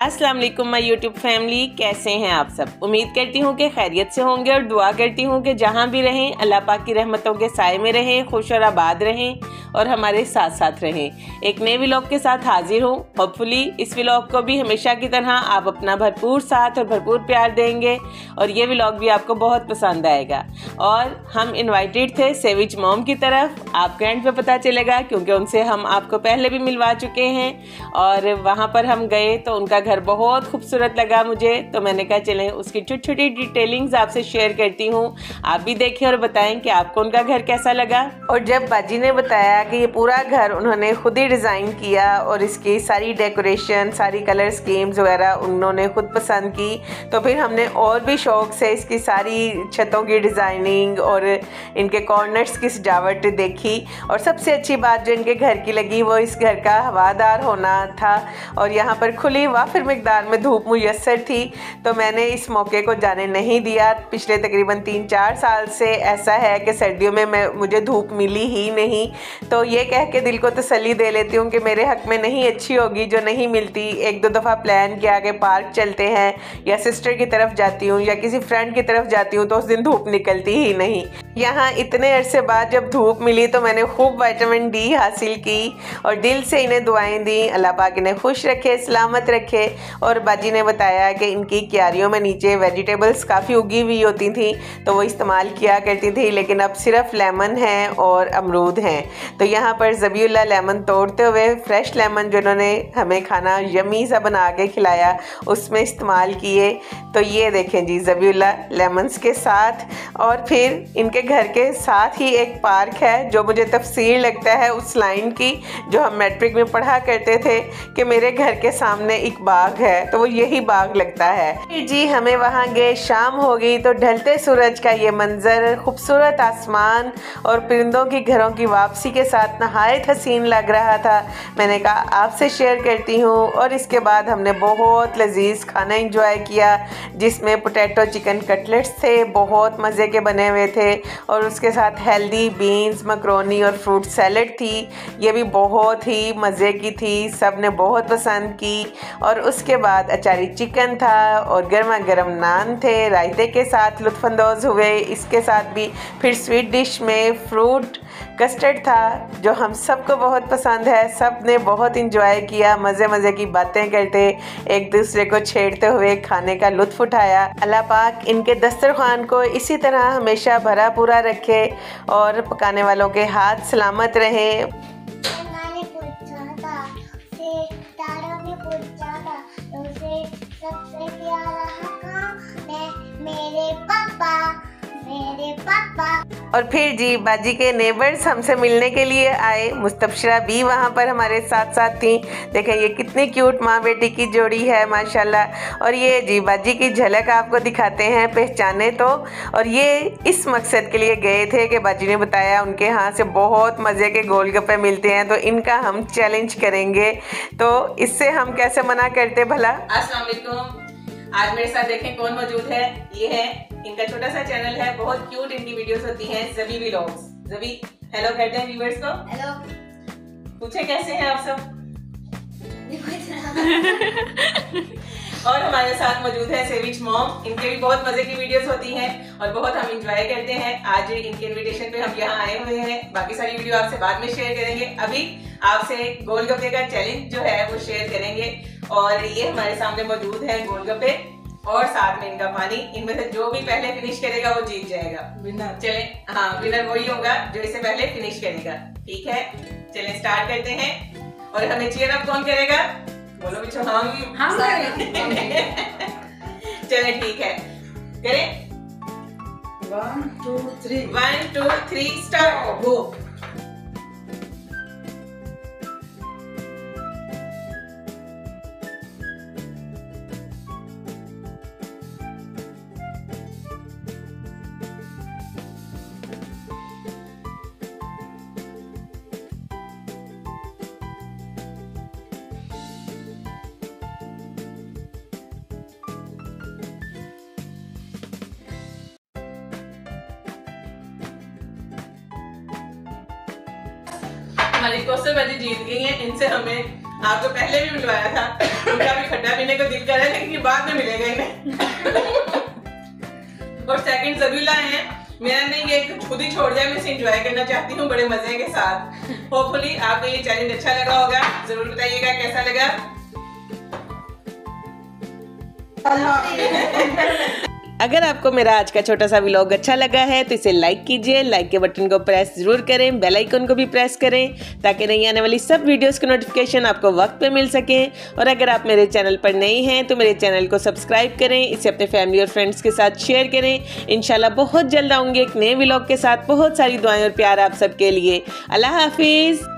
अस्सलाम वालेकुम my YouTube family, कैसे हैं आप सब। उम्मीद करती हूँ कि खैरियत से होंगे और दुआ करती हूँ कि जहाँ भी रहें अल्लाह पाक की रहमतों के साए में रहें, खुश और आबाद रहें और हमारे साथ साथ रहें। एक नए व्लॉग के साथ हाजिर हूँ। होपफुली इस व्लॉग को भी हमेशा की तरह आप अपना भरपूर साथ और भरपूर प्यार देंगे और ये व्लॉग भी आपको बहुत पसंद आएगा। और हम इन्वाइटेड थे सेविज मॉम की तरफ, आपको एंड पे पता चलेगा क्योंकि उनसे हम आपको पहले भी मिलवा चुके हैं और वहाँ पर हम गए तो उनका घर बहुत खूबसूरत लगा मुझे। तो मैंने कहा चलें उसकी छोटी छोटी डिटेलिंग्स आपसे शेयर करती हूँ, आप भी देखें और बताएं कि आपको उनका घर कैसा लगा। और जब बाजी ने बताया कि ये पूरा घर उन्होंने खुद ही डिज़ाइन किया और इसकी सारी डेकोरेशन, सारी कलर स्कीम्स वगैरह उन्होंने खुद पसंद की, तो फिर हमने और भी शौक़ से इसकी सारी छतों की डिज़ाइनिंग और इनके कॉर्नर्स की सजावट देखी। और सबसे अच्छी बात जो इनके घर की लगी वो इस घर का हवादार होना था और यहाँ पर खुली वाफिर मिकदार में धूप मुयस्सर थी। तो मैंने इस मौके को जाने नहीं दिया। पिछले तकरीबन 3-4 साल से ऐसा है कि सर्दियों में मुझे धूप मिली ही नहीं। तो ये कह के दिल को तसल्ली दे लेती हूँ कि मेरे हक़ में नहीं अच्छी होगी जो नहीं मिलती। 1-2 दफ़ा प्लान किया कि पार्क चलते हैं या सिस्टर की तरफ जाती हूँ या किसी फ्रेंड की तरफ जाती हूँ तो उस दिन धूप निकलती ही नहीं। यहाँ इतने अरसे बाद जब धूप मिली तो मैंने खूब विटामिन डी हासिल की और दिल से इन्हें दुआएं दी, अल्लाह पाक इन्हें खुश रखे, सलामत रखे। और बाजी ने बताया कि इनकी क्यारियों में नीचे वेजिटेबल्स काफ़ी उगी हुई होती थी तो वो इस्तेमाल किया करती थी, लेकिन अब सिर्फ लेमन हैं और अमरूद हैं। तो यहाँ पर ज़बीउल्लाह लेमन तोड़ते हुए फ्रेश लेमन जो इन्होंने हमें खाना यम्मी सा बना के खिलाया उसमें इस्तेमाल किए। तो ये देखें जी ज़बीउल्लाह लेमन्स के साथ। और फिर इनके घर के साथ ही एक पार्क है जो मुझे तफसीर लगता है उस लाइन की जो हम मैट्रिक में पढ़ा करते थे कि मेरे घर के सामने एक बाग है, तो वो यही बाग लगता है। फिर जी हमें वहाँ गए, शाम हो गई तो ढलते सूरज का ये मंजर, खूबसूरत आसमान और परिंदों की घरों की वापसी के साथ नहायत हसीन लग रहा था। मैंने कहा आपसे शेयर करती हूँ। और इसके बाद हमने बहुत लजीज खाना इंजॉय किया जिसमें पोटैटो चिकन कटलेट्स थे, बहुत मज़े के बने हुए थे और उसके साथ हेल्दी बीन्स, मकरोनी और फ्रूट सैलड थी, ये भी बहुत ही मज़े की थी, सब ने बहुत पसंद की। और उसके बाद अचारी चिकन था और गर्मा गर्म नान थे, रायते के साथ लुत्फ़अंदोज़ हुए। इसके साथ भी फिर स्वीट डिश में फ्रूट कस्टर्ड था जो हम सबको बहुत पसंद है। सब ने बहुत इंजॉय किया, मज़े मज़े की बातें करते, एक दूसरे को छेड़ते हुए खाने का लुत्फ़ उठाया। अल्लाह पाक इनके दस्तरखान को इसी तरह हमेशा भरा पूरा रखे और पकाने वालों के हाथ सलामत रहें। सबसे प्यारा मेरे पापा। और फिर जी बाजी के नेबर्स हमसे मिलने के लिए आए। मुस्तबशरा भी वहाँ पर हमारे साथ साथ थी। देखें ये कितनी क्यूट माँ बेटी की जोड़ी है माशाल्लाह। और ये जी बाजी की झलक आपको दिखाते हैं, पहचाने तो। और ये इस मकसद के लिए गए थे कि बाजी ने बताया उनके यहाँ से बहुत मज़े के गोलगप्पे मिलते हैं तो इनका हम चैलेंज करेंगे। तो इससे हम कैसे मना करते भला। अस्सलाम वालेकुम। आज मेरे साथ देखें कौन मौजूद है। ये है इनका छोटा सा चैनल है, बहुत क्यूट इनकी वीडियोस होती हैं, ज़बी व्लॉग्स। ज़बी हेलो करते हैं व्यूअर्स को। हेलो। पूछे कैसे हैं आप सब। और हमारे साथ मौजूद है सेविज मॉम, इनके भी बहुत मजे की वीडियोस होती हैं और बहुत हम इंजॉय करते हैं। आज इनके इनविटेशन पे हम यहाँ आए हुए हैं, बाकी सारी वीडियो आपसे बाद में शेयर करेंगे। अभी आपसे गोलगप्पे का चैलेंज जो है वो शेयर करेंगे। और ये हमारे सामने मौजूद है गोलगप्पे और साथ में इनका पानी। इनमें से जो भी पहले फिनिश करेगा वो जीत जाएगा। विनर चले, हाँ विनर वही होगा जो इसे पहले फिनिश करेगा। ठीक है चले स्टार्ट करते हैं। और हमें चीयर अप कौन करेगा, बोलो बिच्छू। हम चले ठीक है करें। 1 2 3 स्टार्ट गो। हमारी कौसर बाजी जीत गई है, इनसे हमें आपको पहले भी मिलवाया था, उनका भी खट्टा पीने को दिल कर रहा है, लेकिन ये बाद में मिलेगा इन्हें। और सेकंड जरूर लाए हैं, मेरा नहीं ये खुद ही छोड़ जाए, मैं इसे एंजॉय करना चाहती हूँ बड़े मजे के साथ। होपफुली आपको ये चैलेंज अच्छा लगा होगा, जरूर बताइएगा कैसा लगा। अगर आपको मेरा आज का छोटा सा व्लॉग अच्छा लगा है तो इसे लाइक कीजिए, लाइक के बटन को प्रेस जरूर करें, बेल आइकन को भी प्रेस करें ताकि नई आने वाली सब वीडियोस की नोटिफिकेशन आपको वक्त पे मिल सके। और अगर आप मेरे चैनल पर नए हैं तो मेरे चैनल को सब्सक्राइब करें, इसे अपने फैमिली और फ्रेंड्स के साथ शेयर करें। इंशाल्लाह बहुत जल्द आऊँगी एक नए व्लॉग के साथ। बहुत सारी दुआएं और प्यार आप सबके लिए। अल्लाह हाफिज़।